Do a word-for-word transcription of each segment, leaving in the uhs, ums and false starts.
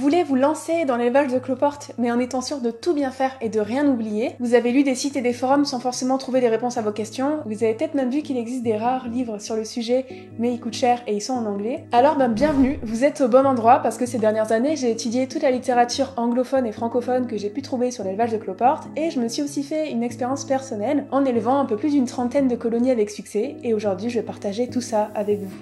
voulez vous lancer dans l'élevage de cloportes, mais en étant sûr de tout bien faire et de rien oublier, vous avez lu des sites et des forums sans forcément trouver des réponses à vos questions, vous avez peut-être même vu qu'il existe des rares livres sur le sujet, mais ils coûtent cher et ils sont en anglais, alors ben bienvenue, vous êtes au bon endroit parce que ces dernières années, j'ai étudié toute la littérature anglophone et francophone que j'ai pu trouver sur l'élevage de cloportes, et je me suis aussi fait une expérience personnelle en élevant un peu plus d'une trentaine de colonies avec succès, et aujourd'hui je vais partager tout ça avec vous.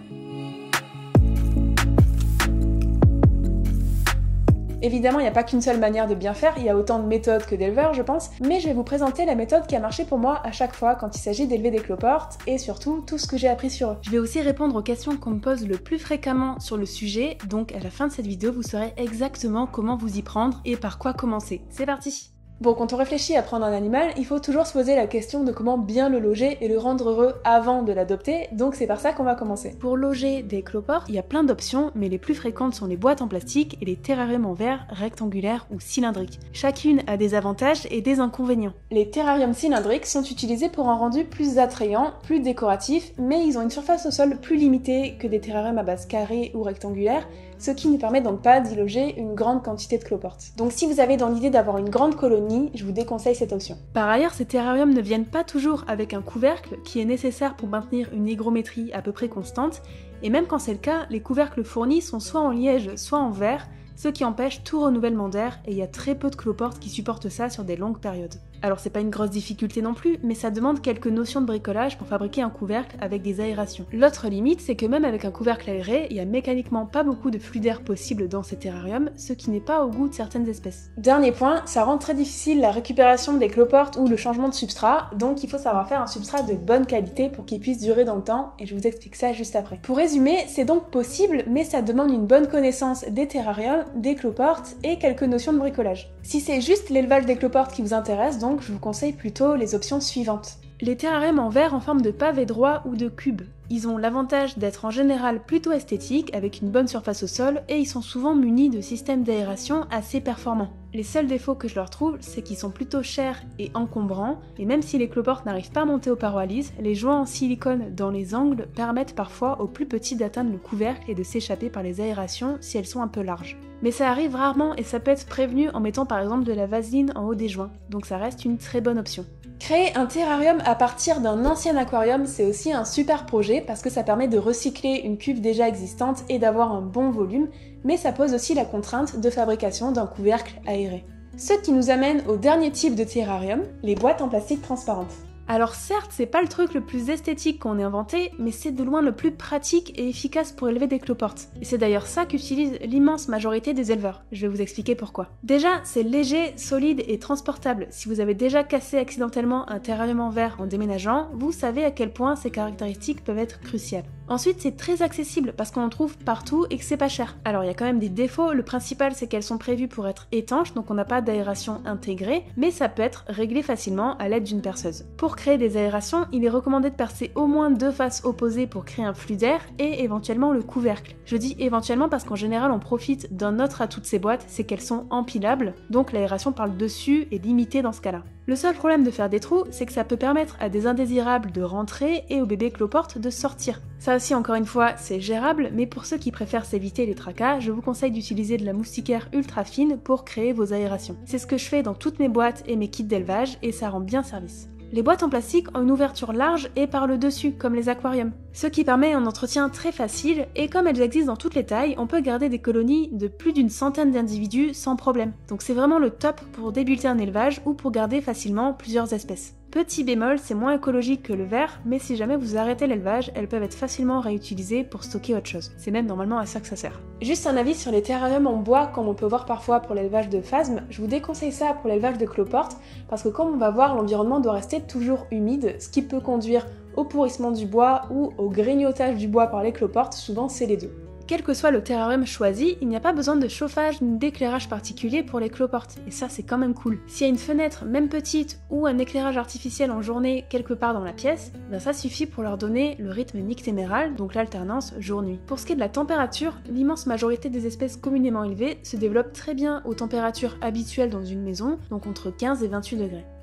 Évidemment, il n'y a pas qu'une seule manière de bien faire, il y a autant de méthodes que d'éleveurs, je pense, mais je vais vous présenter la méthode qui a marché pour moi à chaque fois quand il s'agit d'élever des cloportes, et surtout tout ce que j'ai appris sur eux. Je vais aussi répondre aux questions qu'on me pose le plus fréquemment sur le sujet, donc à la fin de cette vidéo, vous saurez exactement comment vous y prendre et par quoi commencer. C'est parti! Bon, quand on réfléchit à prendre un animal, il faut toujours se poser la question de comment bien le loger et le rendre heureux avant de l'adopter, donc c'est par ça qu'on va commencer. Pour loger des cloportes, il y a plein d'options, mais les plus fréquentes sont les boîtes en plastique et les terrariums en verre, rectangulaires ou cylindriques. Chacune a des avantages et des inconvénients. Les terrariums cylindriques sont utilisés pour un rendu plus attrayant, plus décoratif, mais ils ont une surface au sol plus limitée que des terrariums à base carrée ou rectangulaire, ce qui ne permet donc pas d'y loger une grande quantité de cloportes. Donc si vous avez dans l'idée d'avoir une grande colonie, je vous déconseille cette option. Par ailleurs, ces terrariums ne viennent pas toujours avec un couvercle qui est nécessaire pour maintenir une hygrométrie à peu près constante, et même quand c'est le cas, les couvercles fournis sont soit en liège, soit en verre, ce qui empêche tout renouvellement d'air, et il y a très peu de cloportes qui supportent ça sur des longues périodes. Alors c'est pas une grosse difficulté non plus, mais ça demande quelques notions de bricolage pour fabriquer un couvercle avec des aérations. L'autre limite, c'est que même avec un couvercle aéré, il y a mécaniquement pas beaucoup de flux d'air possible dans ces terrariums, ce qui n'est pas au goût de certaines espèces. Dernier point, ça rend très difficile la récupération des cloportes ou le changement de substrat, donc il faut savoir faire un substrat de bonne qualité pour qu'il puisse durer dans le temps, et je vous explique ça juste après. Pour résumer, c'est donc possible, mais ça demande une bonne connaissance des terrariums, des cloportes et quelques notions de bricolage. Si c'est juste l'élevage des cloportes qui vous intéresse, donc je vous conseille plutôt les options suivantes. Les terrariums en verre en forme de pavé droit ou de cube. Ils ont l'avantage d'être en général plutôt esthétiques, avec une bonne surface au sol, et ils sont souvent munis de systèmes d'aération assez performants. Les seuls défauts que je leur trouve, c'est qu'ils sont plutôt chers et encombrants, et même si les cloportes n'arrivent pas à monter aux parois lises, les joints en silicone dans les angles permettent parfois aux plus petits d'atteindre le couvercle et de s'échapper par les aérations si elles sont un peu larges. Mais ça arrive rarement et ça peut être prévenu en mettant par exemple de la vaseline en haut des joints, donc ça reste une très bonne option. Créer un terrarium à partir d'un ancien aquarium, c'est aussi un super projet parce que ça permet de recycler une cuve déjà existante et d'avoir un bon volume, mais ça pose aussi la contrainte de fabrication d'un couvercle aéré. Ce qui nous amène au dernier type de terrarium, les boîtes en plastique transparentes. Alors certes, c'est pas le truc le plus esthétique qu'on ait inventé, mais c'est de loin le plus pratique et efficace pour élever des cloportes. Et c'est d'ailleurs ça qu'utilise l'immense majorité des éleveurs. Je vais vous expliquer pourquoi. Déjà, c'est léger, solide et transportable. Si vous avez déjà cassé accidentellement un terrarium en verre en déménageant, vous savez à quel point ces caractéristiques peuvent être cruciales. Ensuite, c'est très accessible parce qu'on en trouve partout et que c'est pas cher. Alors il y a quand même des défauts, le principal c'est qu'elles sont prévues pour être étanches, donc on n'a pas d'aération intégrée, mais ça peut être réglé facilement à l'aide d'une perceuse. Pour créer des aérations, il est recommandé de percer au moins deux faces opposées pour créer un flux d'air et éventuellement le couvercle. Je dis éventuellement parce qu'en général on profite d'un autre atout de ces boîtes, c'est qu'elles sont empilables, donc l'aération par le dessus est limitée dans ce cas-là. Le seul problème de faire des trous, c'est que ça peut permettre à des indésirables de rentrer et aux bébés cloportes de sortir. Ça aussi, encore une fois, c'est gérable, mais pour ceux qui préfèrent s'éviter les tracas, je vous conseille d'utiliser de la moustiquaire ultra fine pour créer vos aérations. C'est ce que je fais dans toutes mes boîtes et mes kits d'élevage, et ça rend bien service. Les boîtes en plastique ont une ouverture large et par le dessus, comme les aquariums, ce qui permet un entretien très facile, et comme elles existent dans toutes les tailles, on peut garder des colonies de plus d'une centaine d'individus sans problème. Donc c'est vraiment le top pour débuter un élevage ou pour garder facilement plusieurs espèces. Petit bémol, c'est moins écologique que le verre, mais si jamais vous arrêtez l'élevage, elles peuvent être facilement réutilisées pour stocker autre chose. C'est même normalement à ça que ça sert. Juste un avis sur les terrariums en bois, comme on peut voir parfois pour l'élevage de phasmes, je vous déconseille ça pour l'élevage de cloportes, parce que comme on va voir, l'environnement doit rester toujours humide, ce qui peut conduire au pourrissement du bois ou au grignotage du bois par les cloportes, souvent c'est les deux. Quel que soit le terrarium choisi, il n'y a pas besoin de chauffage ni d'éclairage particulier pour les cloportes, et ça c'est quand même cool. S'il y a une fenêtre, même petite, ou un éclairage artificiel en journée quelque part dans la pièce, ben ça suffit pour leur donner le rythme nictéméral, donc l'alternance jour-nuit. Pour ce qui est de la température, l'immense majorité des espèces communément élevées se développent très bien aux températures habituelles dans une maison, donc entre quinze et vingt-huit degrés.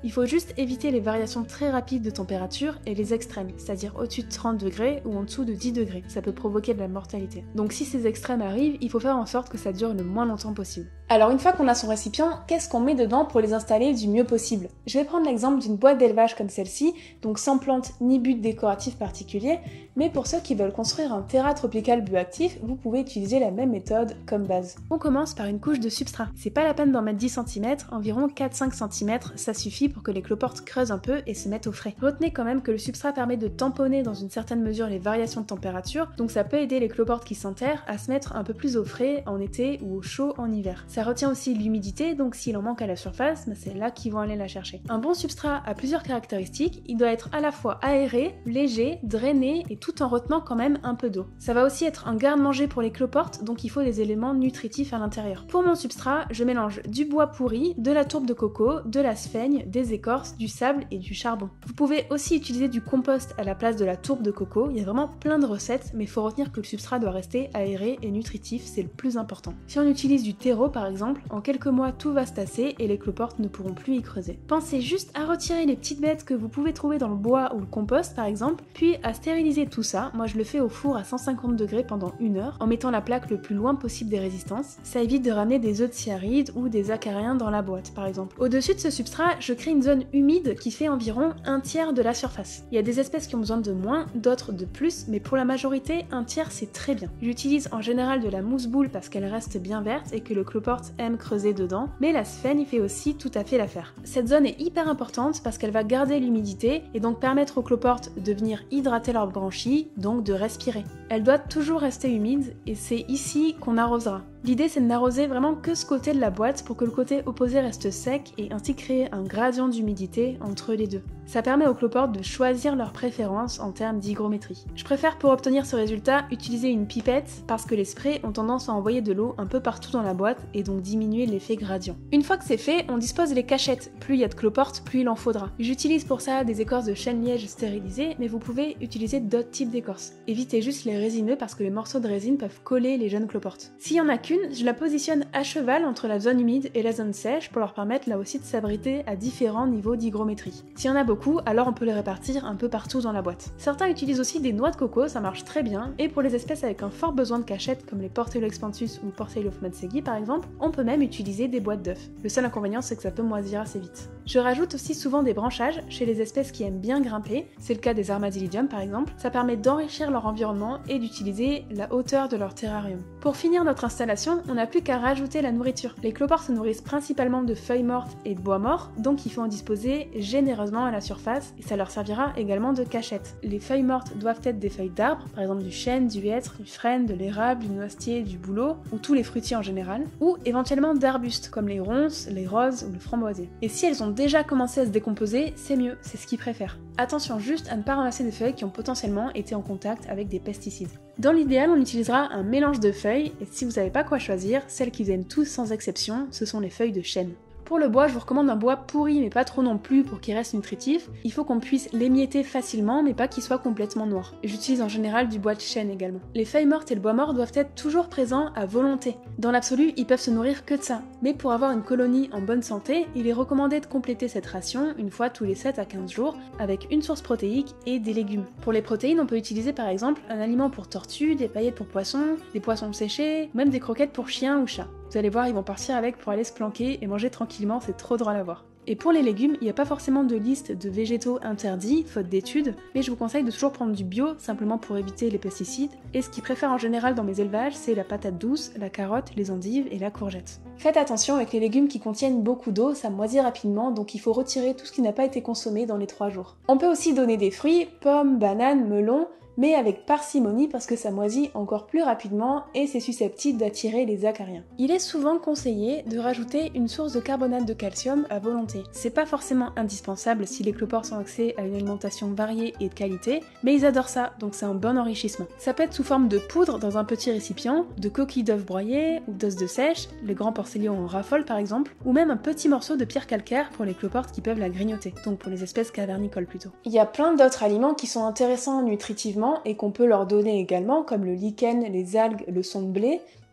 Il faut juste éviter les variations très rapides de température et les extrêmes, c'est-à-dire au-dessus de trente degrés ou en dessous de dix degrés. Ça peut provoquer de la mortalité. Donc si ces extrêmes arrivent, il faut faire en sorte que ça dure le moins longtemps possible. Alors une fois qu'on a son récipient, qu'est-ce qu'on met dedans pour les installer du mieux possible? Je vais prendre l'exemple d'une boîte d'élevage comme celle-ci, donc sans plante ni but décoratif particulier, mais pour ceux qui veulent construire un terra tropical bioactif, vous pouvez utiliser la même méthode comme base. On commence par une couche de substrat. C'est pas la peine d'en mettre dix centimètres, environ quatre à cinq centimètres, ça suffit pour que les cloportes creusent un peu et se mettent au frais. Retenez quand même que le substrat permet de tamponner dans une certaine mesure les variations de température, donc ça peut aider les cloportes qui s'enterrent à se mettre un peu plus au frais en été ou au chaud en hiver. Ça retient aussi l'humidité, donc s'il en manque à la surface, bah c'est là qu'ils vont aller la chercher. Un bon substrat a plusieurs caractéristiques, il doit être à la fois aéré, léger, drainé et tout en retenant quand même un peu d'eau. Ça va aussi être un garde-manger pour les cloportes, donc il faut des éléments nutritifs à l'intérieur. Pour mon substrat, je mélange du bois pourri, de la tourbe de coco, de la sphaigne, des écorces, du sable et du charbon. Vous pouvez aussi utiliser du compost à la place de la tourbe de coco, il y a vraiment plein de recettes, mais il faut retenir que le substrat doit rester aéré et nutritif, c'est le plus important. Si on utilise du terreau par exemple, en quelques mois tout va se tasser et les cloportes ne pourront plus y creuser. Pensez juste à retirer les petites bêtes que vous pouvez trouver dans le bois ou le compost par exemple, puis à stériliser tout ça. Moi je le fais au four à cent cinquante degrés pendant une heure, en mettant la plaque le plus loin possible des résistances. Ça évite de ramener des œufs de cyaride ou des acariens dans la boîte par exemple. Au-dessus de ce substrat, je crée une zone humide qui fait environ un tiers de la surface. Il y a des espèces qui ont besoin de moins, d'autres de plus, mais pour la majorité, un tiers c'est très bien. J'utilise en général de la mousse boule parce qu'elle reste bien verte et que le cloporte aime creuser dedans, mais la sphaigne fait aussi tout à fait l'affaire. Cette zone est hyper importante parce qu'elle va garder l'humidité et donc permettre aux cloportes de venir hydrater leurs branchies, donc de respirer. Elle doit toujours rester humide et c'est ici qu'on arrosera. L'idée c'est de n'arroser vraiment que ce côté de la boîte pour que le côté opposé reste sec et ainsi créer un gradient d'humidité entre les deux. Ça permet aux cloportes de choisir leur préférence en termes d'hygrométrie. Je préfère pour obtenir ce résultat utiliser une pipette parce que les sprays ont tendance à envoyer de l'eau un peu partout dans la boîte et donc diminuer l'effet gradient. Une fois que c'est fait, on dispose les cachettes. Plus il y a de cloportes, plus il en faudra. J'utilise pour ça des écorces de chêne-liège stérilisées, mais vous pouvez utiliser d'autres types d'écorces. Évitez juste les résineux parce que les morceaux de résine peuvent coller les jeunes cloportes. S'il y en a qu'une, je la positionne à cheval entre la zone humide et la zone sèche pour leur permettre là aussi de s'abriter à différents niveaux d'hygrométrie. S'il y en a beaucoup, alors on peut les répartir un peu partout dans la boîte. Certains utilisent aussi des noix de coco, ça marche très bien, et pour les espèces avec un fort besoin de cachette comme les Porteloexpansus ou Portelopmatsegi par exemple, on peut même utiliser des boîtes d'œufs. Le seul inconvénient c'est que ça peut moisir assez vite. Je rajoute aussi souvent des branchages chez les espèces qui aiment bien grimper, c'est le cas des Armadillidium par exemple, ça permet d'enrichir leur environnement et d'utiliser la hauteur de leur terrarium. Pour finir notre installation, on n'a plus qu'à rajouter la nourriture. Les cloportes se nourrissent principalement de feuilles mortes et de bois mort, donc il faut en disposer généreusement à la surface et ça leur servira également de cachette. Les feuilles mortes doivent être des feuilles d'arbres, par exemple du chêne, du hêtre, du frêne, de l'érable, du noisetier, du bouleau, ou tous les fruitiers en général, ou éventuellement d'arbustes comme les ronces, les roses ou le framboisier. Et si elles ont déjà commencé à se décomposer, c'est mieux, c'est ce qu'ils préfèrent. Attention juste à ne pas ramasser des feuilles qui ont potentiellement été en contact avec des pesticides. Dans l'idéal, on utilisera un mélange de feuilles, et si vous savez pas quoi choisir, celles qu'ils aiment tous sans exception, ce sont les feuilles de chêne. Pour le bois, je vous recommande un bois pourri mais pas trop non plus pour qu'il reste nutritif. Il faut qu'on puisse l'émietter facilement mais pas qu'il soit complètement noir. J'utilise en général du bois de chêne également. Les feuilles mortes et le bois mort doivent être toujours présents à volonté. Dans l'absolu, ils peuvent se nourrir que de ça. Mais pour avoir une colonie en bonne santé, il est recommandé de compléter cette ration une fois tous les sept à quinze jours avec une source protéique et des légumes. Pour les protéines, on peut utiliser par exemple un aliment pour tortues, des paillettes pour poissons, des poissons séchés, même des croquettes pour chiens ou chats. Vous allez voir, ils vont partir avec pour aller se planquer et manger tranquillement, c'est trop drôle à voir. Et pour les légumes, il n'y a pas forcément de liste de végétaux interdits, faute d'études, mais je vous conseille de toujours prendre du bio, simplement pour éviter les pesticides, et ce qu'ils préfèrent en général dans mes élevages, c'est la patate douce, la carotte, les endives et la courgette. Faites attention avec les légumes qui contiennent beaucoup d'eau, ça moisit rapidement, donc il faut retirer tout ce qui n'a pas été consommé dans les trois jours. On peut aussi donner des fruits, pommes, bananes, melons, mais avec parcimonie parce que ça moisit encore plus rapidement et c'est susceptible d'attirer les acariens. Il est souvent conseillé de rajouter une source de carbonate de calcium à volonté. C'est pas forcément indispensable si les cloportes ont accès à une alimentation variée et de qualité, mais ils adorent ça, donc c'est un bon enrichissement. Ça peut être sous forme de poudre dans un petit récipient, de coquilles d'œufs broyées ou d'os de sèche, les grands porcelions en raffolent par exemple, ou même un petit morceau de pierre calcaire pour les cloportes qui peuvent la grignoter, donc pour les espèces cavernicoles plutôt. Il y a plein d'autres aliments qui sont intéressants nutritivement et qu'on peut leur donner également, comme le lichen, les algues, le son de blé,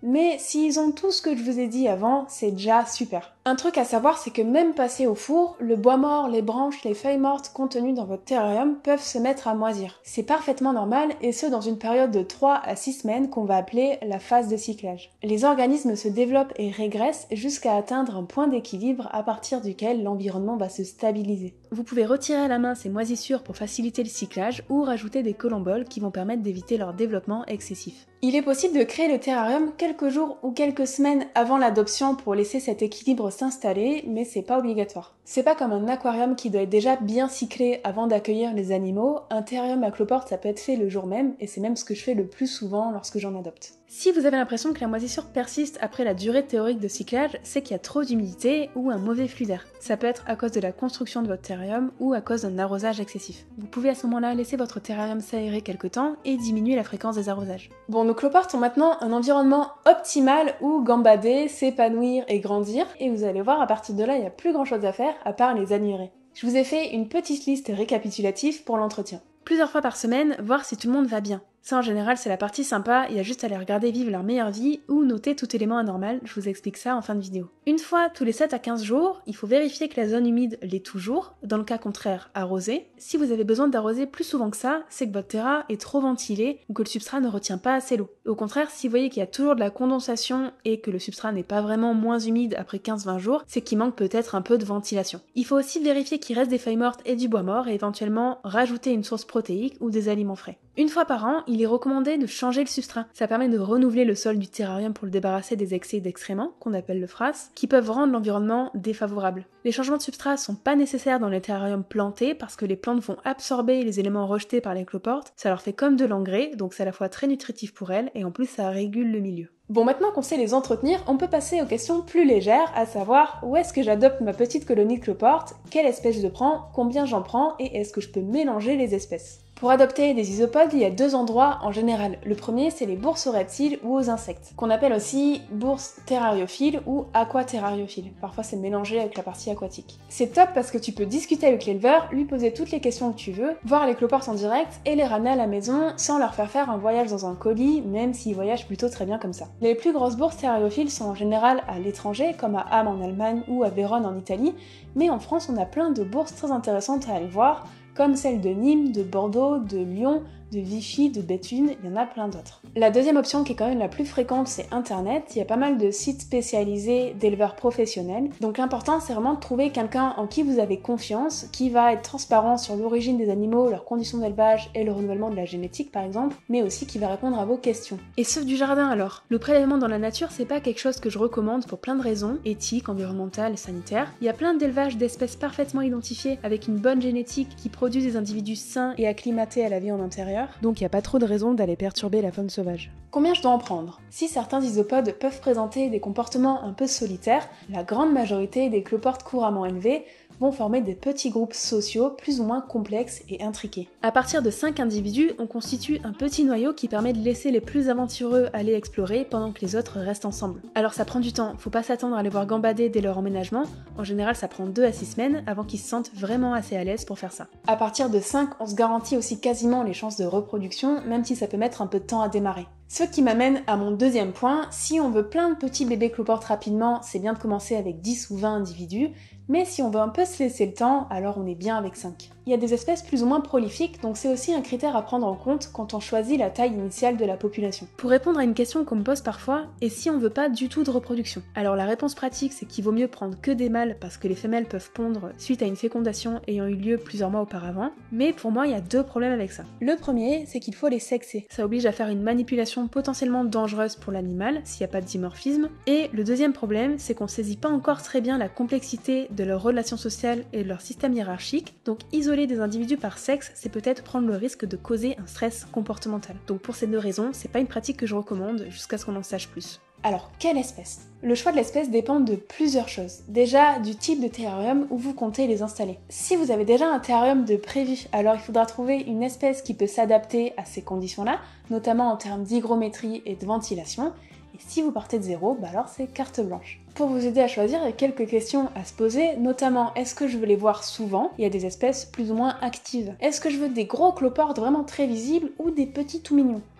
Mais s'ils ont tout ce que je vous ai dit avant, c'est déjà super. Un truc à savoir, c'est que même passé au four, le bois mort, les branches, les feuilles mortes contenues dans votre terrarium peuvent se mettre à moisir. C'est parfaitement normal, et ce dans une période de trois à six semaines qu'on va appeler la phase de cyclage. Les organismes se développent et régressent jusqu'à atteindre un point d'équilibre à partir duquel l'environnement va se stabiliser. Vous pouvez retirer à la main ces moisissures pour faciliter le cyclage ou rajouter des collemboles qui vont permettre d'éviter leur développement excessif. Il est possible de créer le terrarium quelques jours ou quelques semaines avant l'adoption pour laisser cet équilibre s'installer, mais c'est pas obligatoire. C'est pas comme un aquarium qui doit être déjà bien cyclé avant d'accueillir les animaux, un terrarium à cloporte ça peut être fait le jour même, et c'est même ce que je fais le plus souvent lorsque j'en adopte. Si vous avez l'impression que la moisissure persiste après la durée théorique de cyclage, c'est qu'il y a trop d'humidité ou un mauvais flux d'air. Ça peut être à cause de la construction de votre terrarium ou à cause d'un arrosage excessif. Vous pouvez à ce moment-là laisser votre terrarium s'aérer quelque temps et diminuer la fréquence des arrosages. Bon, nos cloportes ont maintenant un environnement optimal où gambader, s'épanouir et grandir, et vous allez voir à partir de là, il n'y a plus grand chose à faire à part les admirer. Je vous ai fait une petite liste récapitulative pour l'entretien. Plusieurs fois par semaine, voir si tout le monde va bien. Ça en général c'est la partie sympa, il y a juste à les regarder vivre leur meilleure vie ou noter tout élément anormal, je vous explique ça en fin de vidéo. Une fois tous les sept à quinze jours, il faut vérifier que la zone humide l'est toujours, dans le cas contraire arroser. Si vous avez besoin d'arroser plus souvent que ça, c'est que votre terrain est trop ventilé ou que le substrat ne retient pas assez l'eau. Au contraire, si vous voyez qu'il y a toujours de la condensation et que le substrat n'est pas vraiment moins humide après quinze à vingt jours, c'est qu'il manque peut-être un peu de ventilation. Il faut aussi vérifier qu'il reste des feuilles mortes et du bois mort et éventuellement rajouter une source protéique ou des aliments frais. Une fois par an, il est recommandé de changer le substrat. Ça permet de renouveler le sol du terrarium pour le débarrasser des excès d'excréments, qu'on appelle le frasse, qui peuvent rendre l'environnement défavorable. Les changements de substrat sont pas nécessaires dans les terrariums plantés parce que les plantes vont absorber les éléments rejetés par les cloportes, ça leur fait comme de l'engrais, donc c'est à la fois très nutritif pour elles et en plus ça régule le milieu. Bon, maintenant qu'on sait les entretenir, on peut passer aux questions plus légères, à savoir où est-ce que j'adopte ma petite colonie de cloportes, quelle espèce je prends, combien j'en prends et est-ce que je peux mélanger les espèces. Pour adopter des isopodes, il y a deux endroits en général. Le premier, c'est les bourses aux reptiles ou aux insectes, qu'on appelle aussi bourses terrariophiles ou aquaterrariophiles. Parfois, c'est mélangé avec la partie aquatique. C'est top parce que tu peux discuter avec l'éleveur, lui poser toutes les questions que tu veux, voir les cloportes en direct et les ramener à la maison sans leur faire faire un voyage dans un colis, même s'ils voyagent plutôt très bien comme ça. Les plus grosses bourses terrariophiles sont en général à l'étranger, comme à Hamm en Allemagne ou à Vérone en Italie, mais en France, on a plein de bourses très intéressantes à aller voir, comme celles de Nîmes, de Bordeaux, de Lyon, de Vichy, de Béthune, il y en a plein d'autres. La deuxième option qui est quand même la plus fréquente, c'est Internet. Il y a pas mal de sites spécialisés d'éleveurs professionnels. Donc l'important, c'est vraiment de trouver quelqu'un en qui vous avez confiance, qui va être transparent sur l'origine des animaux, leurs conditions d'élevage et le renouvellement de la génétique par exemple, mais aussi qui va répondre à vos questions. Et ceux du jardin alors. Le prélèvement dans la nature, c'est pas quelque chose que je recommande pour plein de raisons, éthiques, environnementales et sanitaires. Il y a plein d'élevages d'espèces parfaitement identifiées avec une bonne génétique qui produisent des individus sains et acclimatés à la vie en intérieur. Donc il n'y a pas trop de raison d'aller perturber la faune sauvage. Combien je dois en prendre? Si certains isopodes peuvent présenter des comportements un peu solitaires, la grande majorité des cloportes couramment élevées vont former des petits groupes sociaux plus ou moins complexes et intriqués. À partir de cinq individus, on constitue un petit noyau qui permet de laisser les plus aventureux aller explorer pendant que les autres restent ensemble. Alors ça prend du temps, faut pas s'attendre à les voir gambader dès leur emménagement, en général ça prend deux à six semaines avant qu'ils se sentent vraiment assez à l'aise pour faire ça. À partir de cinq, on se garantit aussi quasiment les chances de reproduction, même si ça peut mettre un peu de temps à démarrer. Ce qui m'amène à mon deuxième point, si on veut plein de petits bébés cloportes rapidement, c'est bien de commencer avec dix ou vingt individus, mais si on veut un peu se laisser le temps, alors on est bien avec cinq. Il y a des espèces plus ou moins prolifiques, donc c'est aussi un critère à prendre en compte quand on choisit la taille initiale de la population. Pour répondre à une question qu'on me pose parfois, et si on veut pas du tout de reproduction? Alors la réponse pratique, c'est qu'il vaut mieux prendre que des mâles parce que les femelles peuvent pondre suite à une fécondation ayant eu lieu plusieurs mois auparavant, mais pour moi il y a deux problèmes avec ça. Le premier, c'est qu'il faut les sexer. Ça oblige à faire une manipulation potentiellement dangereuse pour l'animal s'il n'y a pas de dimorphisme, et le deuxième problème, c'est qu'on saisit pas encore très bien la complexité de leurs relations sociales et de leur système hiérarchique, donc isoler des individus par sexe, c'est peut-être prendre le risque de causer un stress comportemental. Donc pour ces deux raisons, c'est pas une pratique que je recommande jusqu'à ce qu'on en sache plus. Alors, quelle espèce? Le choix de l'espèce dépend de plusieurs choses. Déjà, du type de terrarium où vous comptez les installer. Si vous avez déjà un terrarium de prévu, alors il faudra trouver une espèce qui peut s'adapter à ces conditions-là, notamment en termes d'hygrométrie et de ventilation. Et si vous partez de zéro, bah alors c'est carte blanche. Pour vous aider à choisir, il y a quelques questions à se poser, notamment est-ce que je veux les voir souvent? Il y a des espèces plus ou moins actives. Est-ce que je veux des gros cloportes vraiment très visibles ou des petits tout mignons?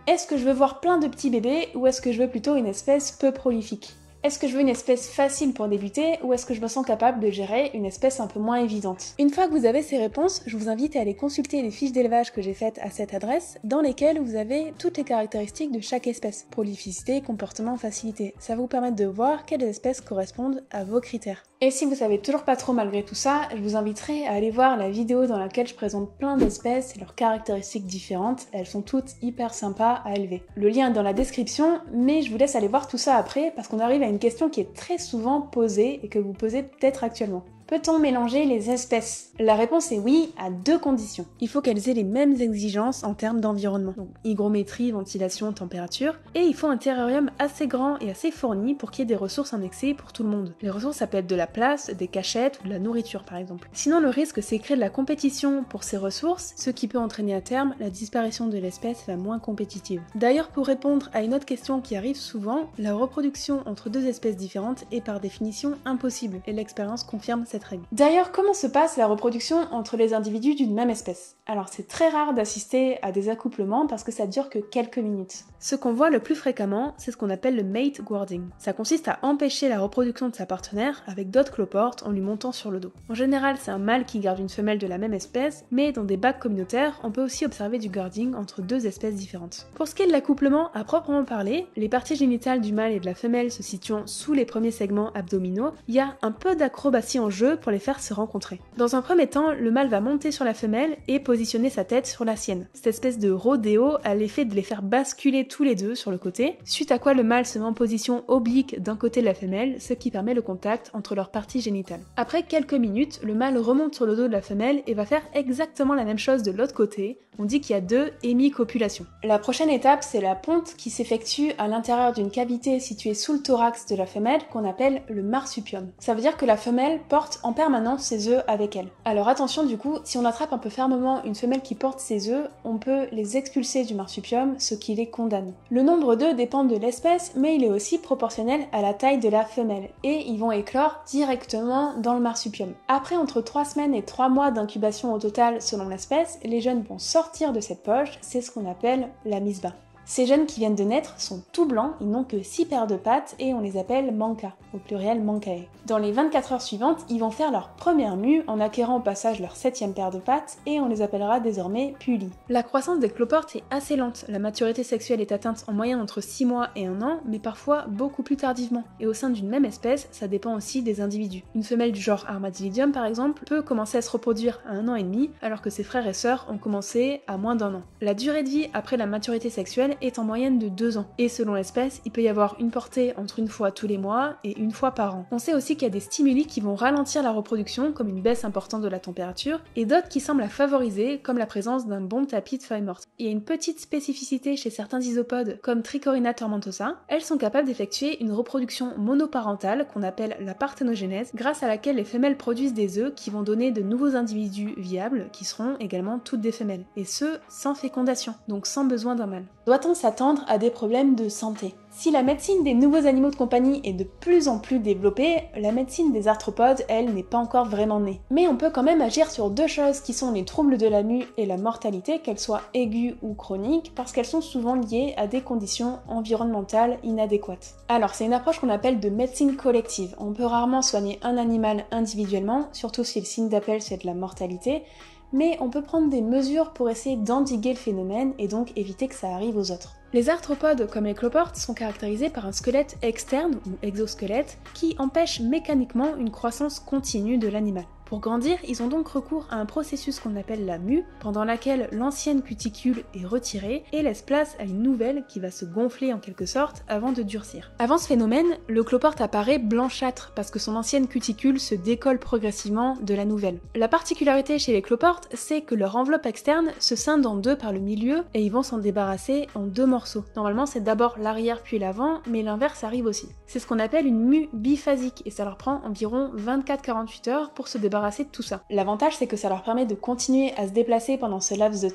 Est-ce que je veux voir plein de petits bébés ou est-ce que je veux plutôt une espèce peu prolifique? Est-ce que je veux une espèce facile pour débuter ou est-ce que je me sens capable de gérer une espèce un peu moins évidente? Une fois que vous avez ces réponses, je vous invite à aller consulter les fiches d'élevage que j'ai faites à cette adresse, dans lesquelles vous avez toutes les caractéristiques de chaque espèce. Prolificité, comportement, facilité. Ça va vous permettre de voir quelles espèces correspondent à vos critères. Et si vous savez toujours pas trop malgré tout ça, je vous inviterai à aller voir la vidéo dans laquelle je présente plein d'espèces et leurs caractéristiques différentes. Elles sont toutes hyper sympas à élever. Le lien est dans la description, mais je vous laisse aller voir tout ça après parce qu'on arrive à une question qui est très souvent posée et que vous posez peut-être actuellement. Peut-on mélanger les espèces? La réponse est oui, à deux conditions. Il faut qu'elles aient les mêmes exigences en termes d'environnement, donc hygrométrie, ventilation, température, et il faut un terrarium assez grand et assez fourni pour qu'il y ait des ressources en excès pour tout le monde. Les ressources, ça peut être de la place, des cachettes ou de la nourriture par exemple. Sinon, le risque, c'est créer de la compétition pour ces ressources, ce qui peut entraîner à terme la disparition de l'espèce la moins compétitive. D'ailleurs, pour répondre à une autre question qui arrive souvent, la reproduction entre deux espèces différentes est par définition impossible, et l'expérience confirme cette règle. D'ailleurs, comment se passe la reproduction entre les individus d'une même espèce? Alors c'est très rare d'assister à des accouplements parce que ça dure que quelques minutes. Ce qu'on voit le plus fréquemment, c'est ce qu'on appelle le mate guarding. Ça consiste à empêcher la reproduction de sa partenaire avec d'autres cloportes en lui montant sur le dos. En général, c'est un mâle qui garde une femelle de la même espèce, mais dans des bacs communautaires, on peut aussi observer du guarding entre deux espèces différentes. Pour ce qui est de l'accouplement à proprement parler, les parties génitales du mâle et de la femelle se situant sous les premiers segments abdominaux, il y a un peu d'acrobatie en jeu pour les faire se rencontrer. Dans un premier temps, le mâle va monter sur la femelle et positionner sa tête sur la sienne. Cette espèce de rodéo a l'effet de les faire basculer tous les deux sur le côté, suite à quoi le mâle se met en position oblique d'un côté de la femelle, ce qui permet le contact entre leurs parties génitales. Après quelques minutes, le mâle remonte sur le dos de la femelle et va faire exactement la même chose de l'autre côté. On dit qu'il y a deux hémicopulations. La prochaine étape, c'est la ponte qui s'effectue à l'intérieur d'une cavité située sous le thorax de la femelle qu'on appelle le marsupium. Ça veut dire que la femelle porte en permanence ses œufs avec elle. Alors attention du coup, si on attrape un peu fermement une femelle qui porte ses œufs, on peut les expulser du marsupium, ce qui les condamne. Le nombre d'œufs dépend de l'espèce, mais il est aussi proportionnel à la taille de la femelle, et ils vont éclore directement dans le marsupium. Après entre trois semaines et trois mois d'incubation au total selon l'espèce, les jeunes vont sortir de cette poche, c'est ce qu'on appelle la mise bas. Ces jeunes qui viennent de naître sont tout blancs, ils n'ont que six paires de pattes et on les appelle manca, au pluriel mancae. Dans les vingt-quatre heures suivantes, ils vont faire leur première mue en acquérant au passage leur septième paire de pattes et on les appellera désormais puli. La croissance des cloportes est assez lente, la maturité sexuelle est atteinte en moyenne entre six mois et un an, mais parfois beaucoup plus tardivement. Et au sein d'une même espèce, ça dépend aussi des individus. Une femelle du genre Armadillidium par exemple peut commencer à se reproduire à un an et demi, alors que ses frères et sœurs ont commencé à moins d'un an. La durée de vie après la maturité sexuelle est en moyenne de deux ans. Et selon l'espèce, il peut y avoir une portée entre une fois tous les mois et une fois par an. On sait aussi qu'il y a des stimuli qui vont ralentir la reproduction, comme une baisse importante de la température, et d'autres qui semblent la favoriser, comme la présence d'un bon tapis de feuilles mortes. Il y a une petite spécificité chez certains isopodes, comme Trichorina tomentosa. Elles sont capables d'effectuer une reproduction monoparentale, qu'on appelle la parthénogénèse, grâce à laquelle les femelles produisent des œufs qui vont donner de nouveaux individus viables, qui seront également toutes des femelles. Et ce, sans fécondation, donc sans besoin d'un mâle. Doit-on s'attendre à des problèmes de santé? Si la médecine des nouveaux animaux de compagnie est de plus en plus développée, la médecine des arthropodes, elle, n'est pas encore vraiment née. Mais on peut quand même agir sur deux choses qui sont les troubles de la mue et la mortalité, qu'elles soient aiguës ou chroniques, parce qu'elles sont souvent liées à des conditions environnementales inadéquates. Alors c'est une approche qu'on appelle de médecine collective. On peut rarement soigner un animal individuellement, surtout si le signe d'appel c'est de la mortalité, mais on peut prendre des mesures pour essayer d'endiguer le phénomène et donc éviter que ça arrive aux autres. Les arthropodes, comme les cloportes, sont caractérisés par un squelette externe, ou exosquelette, qui empêche mécaniquement une croissance continue de l'animal. Pour grandir, ils ont donc recours à un processus qu'on appelle la mue, pendant laquelle l'ancienne cuticule est retirée et laisse place à une nouvelle qui va se gonfler en quelque sorte avant de durcir. Avant ce phénomène, le cloporte apparaît blanchâtre parce que son ancienne cuticule se décolle progressivement de la nouvelle. La particularité chez les cloportes, c'est que leur enveloppe externe se scinde en deux par le milieu et ils vont s'en débarrasser en deux morceaux. Normalement, c'est d'abord l'arrière puis l'avant, mais l'inverse arrive aussi. C'est ce qu'on appelle une mue biphasique et ça leur prend environ vingt-quatre à quarante-huit heures pour se débarrasser de tout ça. L'avantage, c'est que ça leur permet de continuer à se déplacer pendant ce laps de temps,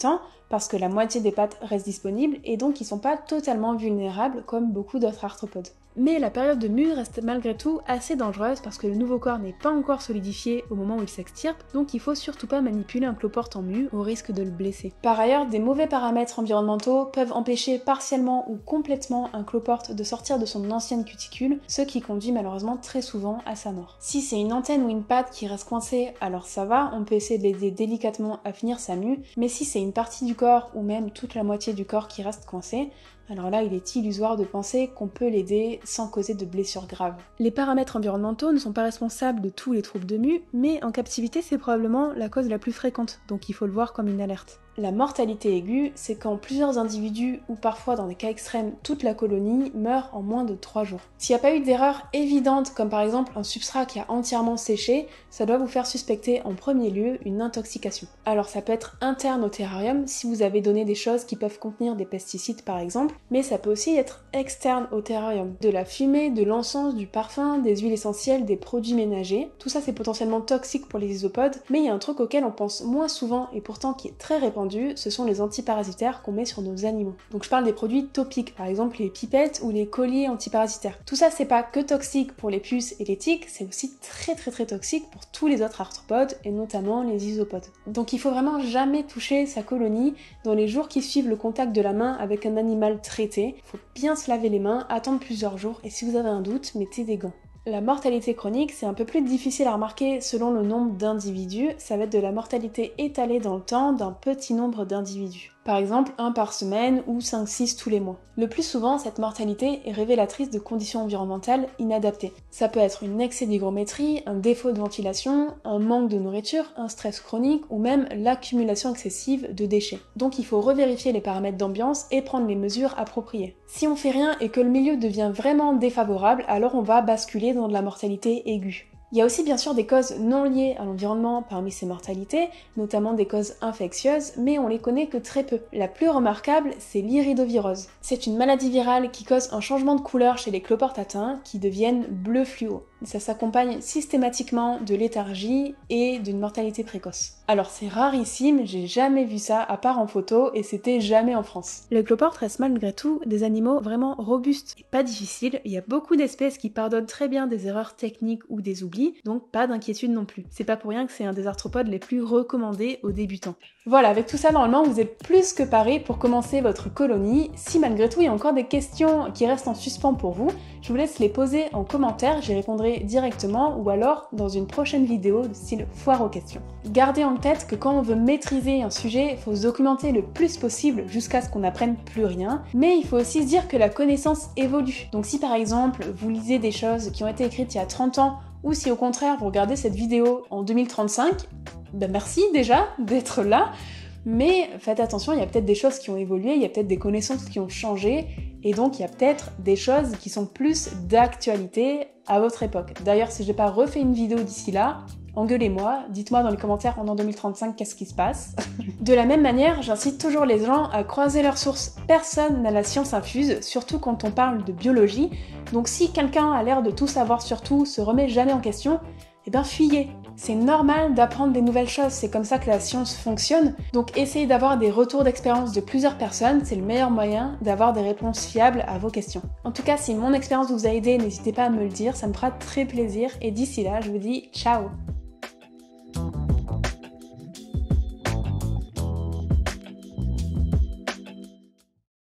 parce que la moitié des pattes reste disponible et donc ils sont pas totalement vulnérables comme beaucoup d'autres arthropodes. Mais la période de mue reste malgré tout assez dangereuse parce que le nouveau corps n'est pas encore solidifié au moment où il s'extirpe, donc il faut surtout pas manipuler un cloporte en mue au risque de le blesser. Par ailleurs, des mauvais paramètres environnementaux peuvent empêcher partiellement ou complètement un cloporte de sortir de son ancienne cuticule, ce qui conduit malheureusement très souvent à sa mort. Si c'est une antenne ou une patte qui reste coincée, alors ça va, on peut essayer de l'aider délicatement à finir sa mue, mais si c'est une partie du corps ou même toute la moitié du corps qui reste coincée, alors là, il est illusoire de penser qu'on peut l'aider sans causer de blessures graves. Les paramètres environnementaux ne sont pas responsables de tous les troubles de mue, mais en captivité, c'est probablement la cause la plus fréquente, donc il faut le voir comme une alerte. La mortalité aiguë, c'est quand plusieurs individus, ou parfois dans des cas extrêmes, toute la colonie, meurt en moins de trois jours. S'il n'y a pas eu d'erreur évidente, comme par exemple un substrat qui a entièrement séché, ça doit vous faire suspecter en premier lieu une intoxication. Alors ça peut être interne au terrarium, si vous avez donné des choses qui peuvent contenir des pesticides par exemple, mais ça peut aussi être externe au terrarium. De la fumée, de l'encens, du parfum, des huiles essentielles, des produits ménagers, tout ça c'est potentiellement toxique pour les isopodes, mais il y a un truc auquel on pense moins souvent et pourtant qui est très répandu, ce sont les antiparasitaires qu'on met sur nos animaux. Donc je parle des produits topiques, par exemple les pipettes ou les colliers antiparasitaires. Tout ça c'est pas que toxique pour les puces et les tiques, c'est aussi très très très toxique pour tous les autres arthropodes et notamment les isopodes. Donc il faut vraiment jamais toucher sa colonie dans les jours qui suivent le contact de la main avec un animal traité. Il faut bien se laver les mains, attendre plusieurs jours et si vous avez un doute, mettez des gants. La mortalité chronique, c'est un peu plus difficile à remarquer selon le nombre d'individus, ça va être de la mortalité étalée dans le temps d'un petit nombre d'individus. Par exemple, un par semaine ou cinq six tous les mois. Le plus souvent, cette mortalité est révélatrice de conditions environnementales inadaptées. Ça peut être une excès d'hygrométrie, un défaut de ventilation, un manque de nourriture, un stress chronique ou même l'accumulation excessive de déchets. Donc il faut revérifier les paramètres d'ambiance et prendre les mesures appropriées. Si on fait rien et que le milieu devient vraiment défavorable, alors on va basculer dans de la mortalité aiguë. Il y a aussi bien sûr des causes non liées à l'environnement parmi ces mortalités, notamment des causes infectieuses, mais on les connaît que très peu. La plus remarquable, c'est l'iridovirose. C'est une maladie virale qui cause un changement de couleur chez les cloportes atteints qui deviennent bleu fluo. Ça s'accompagne systématiquement de léthargie et d'une mortalité précoce. Alors c'est rarissime, j'ai jamais vu ça à part en photo et c'était jamais en France. Les cloportes restent malgré tout des animaux vraiment robustes et pas difficiles, il y a beaucoup d'espèces qui pardonnent très bien des erreurs techniques ou des oublis, donc pas d'inquiétude non plus. C'est pas pour rien que c'est un des arthropodes les plus recommandés aux débutants. Voilà, avec tout ça, normalement, vous êtes plus que parés pour commencer votre colonie. Si malgré tout, il y a encore des questions qui restent en suspens pour vous, je vous laisse les poser en commentaire, j'y répondrai directement ou alors dans une prochaine vidéo de style foire aux questions. Gardez en tête que quand on veut maîtriser un sujet, il faut se documenter le plus possible jusqu'à ce qu'on n'apprenne plus rien, mais il faut aussi se dire que la connaissance évolue. Donc si par exemple, vous lisez des choses qui ont été écrites il y a trente ans, ou si au contraire vous regardez cette vidéo en deux mille trente-cinq, ben merci déjà d'être là, mais faites attention, il y a peut-être des choses qui ont évolué, il y a peut-être des connaissances qui ont changé, et donc il y a peut-être des choses qui sont plus d'actualité à votre époque. D'ailleurs, si je n'ai pas refait une vidéo d'ici là, engueulez-moi, dites-moi dans les commentaires en an deux mille trente-cinq qu'est-ce qui se passe. De la même manière, j'incite toujours les gens à croiser leurs sources. Personne n'a la science infuse, surtout quand on parle de biologie, donc si quelqu'un a l'air de tout savoir sur tout, se remet jamais en question, eh bien fuyez. C'est normal d'apprendre des nouvelles choses, c'est comme ça que la science fonctionne, donc essayez d'avoir des retours d'expérience de plusieurs personnes, c'est le meilleur moyen d'avoir des réponses fiables à vos questions. En tout cas, si mon expérience vous a aidé, n'hésitez pas à me le dire, ça me fera très plaisir, et d'ici là, je vous dis ciao!